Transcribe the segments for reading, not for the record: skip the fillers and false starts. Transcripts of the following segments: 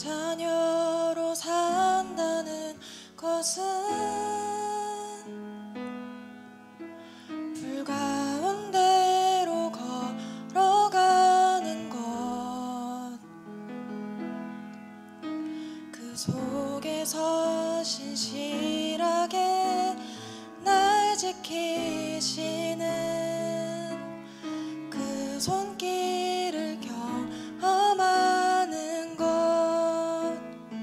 자녀로 산다는 것은 불 가운데로 걸어가는 것, 그 속에서 신실하게 날 지키시는 그 손길을 경험하는 것,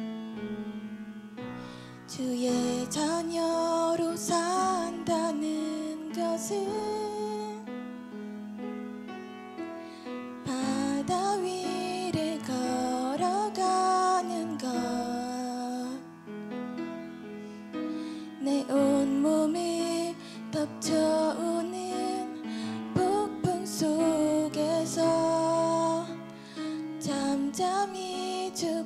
주의 자녀로 산다는 것은 바다 위를 걸어가는 것, 내 온몸을 덮쳐오는 폭풍 속에서 잠잠히 주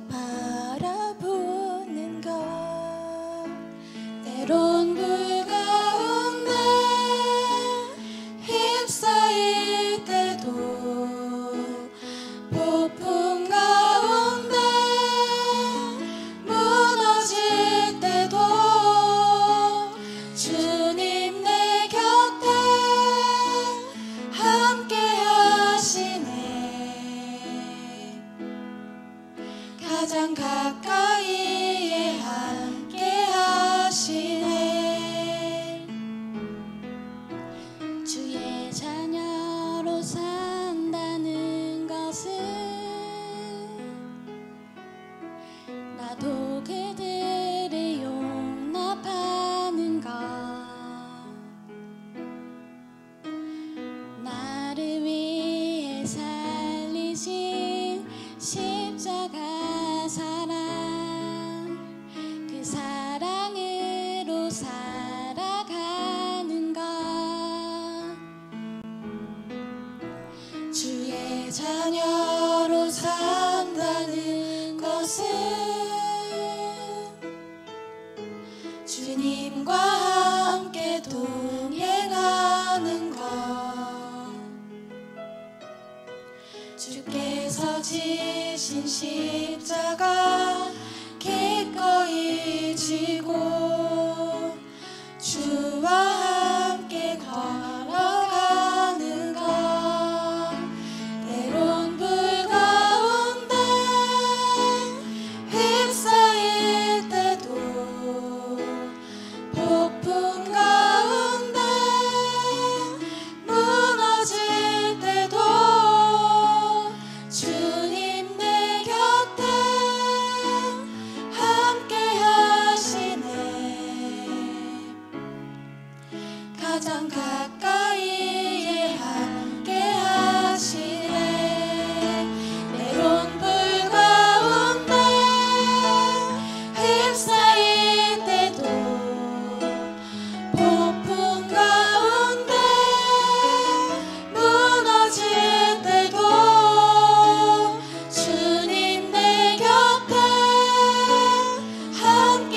바라보는 것, 때론 불 가운데 휩싸일 때도, 폭풍 가운데 무너질 때도 주님 내 곁에 함께 하시네. 가장 가까이에 함께 하시네. 주의 자녀로 산다는 것은 나도 그들을 용납하는 것, 나를 위해 살리신 십자가 사랑, 그 사랑으로 살아가는 것, 주의 자녀로 산다는 것은 주님과 함께 동행하는 것, 주께서 지신 십자가 기꺼이 지고 주와 함께 걸어가는 것, 때론 불 가운데 휩싸일 때도, 폭풍 가운데 무너질 때도 주님 내 곁에 함께 하시네. 가장 가까이에 함께 하시네. 때론 불 가운데 휩싸일 때도, 폭풍 가운데 무너질 때도 주님 내 곁에 함께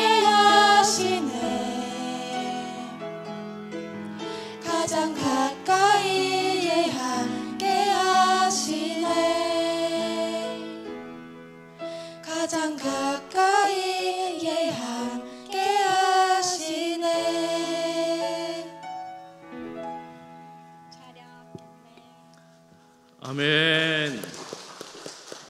하시네. 가장 가까이에 함께 하시네. 가장 가까이에 함께 하시네. 아멘.